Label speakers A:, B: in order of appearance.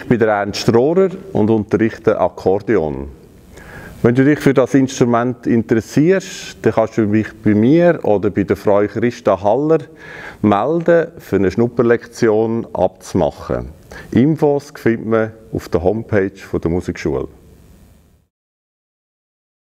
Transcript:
A: Ich bin der Ernst Rohrer und unterrichte Akkordeon. Wenn du dich für das Instrument interessierst, dann kannst du dich bei mir oder bei der Frau Christa Haller melden, für eine Schnupperlektion abzumachen. Infos findet man auf der Homepage der Musikschule.